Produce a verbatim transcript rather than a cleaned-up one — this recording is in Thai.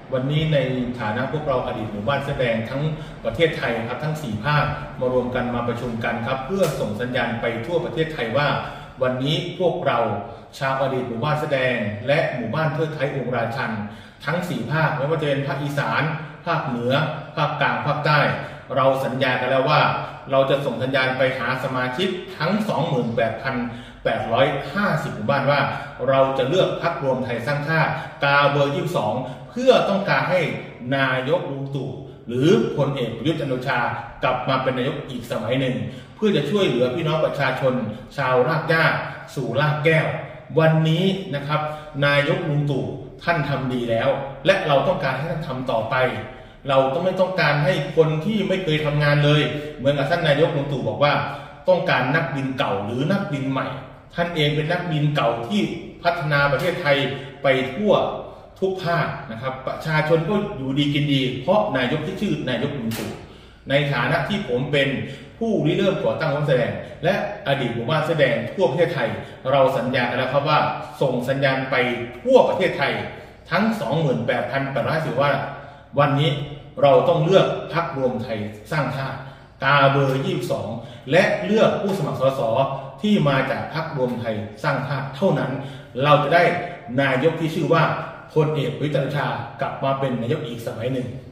วันนี้ในฐานะพวกเราอดีตหมู่บ้านแสดงทั้งประเทศไทยครับทั้งสี่ภาคมารวมกันมาประชุมกันครับเพื่อส่งสัญญาณไปทั่วประเทศไทยว่าวันนี้พวกเราชาวอดีตหมู่บ้านแสดงและหมู่บ้านเทิดไทยองค์ราชันทั้งสี่ภาคไม่ว่าจะเป็นภาคอีสานภาคเหนือภาคกลางภาคใต้เราสัญญากันแล้วว่าเราจะส่งสัญญาณไปหาสมาชิกทั้ง สองหมื่นแปดพันแปดร้อยห้าสิบ หมู่บ้านว่าเราจะเลือกพรรครวมไทยสร้างชาติกาเบอร์ยี่สิบสองเพื่อต้องการให้นายกลุงตู่หรือพลเอกประยุทธ์จันทร์โอชากลับมาเป็นนายกอีกสมัยหนึ่งเพื่อจะช่วยเหลือพี่น้องประชาชนชาวรากหญ้าสู่รากแก้ววันนี้นะครับนายกลุงตู่ท่านทำดีแล้วและเราต้องการให้ท่านทำต่อไปเราต้องไม่ต้องการให้คนที่ไม่เคยทำงานเลยเหมือนกับท่านนายกลุงตู่บอกว่าต้องการนักบินเก่าหรือนักบินใหม่ท่านเองเป็นนักบินเก่าที่พัฒนาประเทศไทยไปทั่วทุกภาคนะครับประชาชนก็อยู่ดีกินดีเพราะนายกที่ชื่อนายกลุงตู่ในฐานะที่ผมเป็นผู้ริเริ่มก่อตั้งหมู่บ้านแสดงและอดีตหมู่บ้านแสดงทั่วประเทศไทยเราสัญญากันแล้วครับว่าส่งสัญญาณไปทั่วประเทศไทยทั้ง สองหมื่นแปดพันแปดร้อยห้าสิบ ว่าวันนี้เราต้องเลือกพรรครวมไทยสร้างชาติกาเบอร์ยี่สิบสองและเลือกผู้สมัครสสที่มาจากพรรครวมไทยสร้างชาติเท่านั้นเราจะได้นายกที่ชื่อว่าพลเอกประยุทธ์จันทร์โอชากลับมาเป็นนายกอีกสมัยหนึ่ง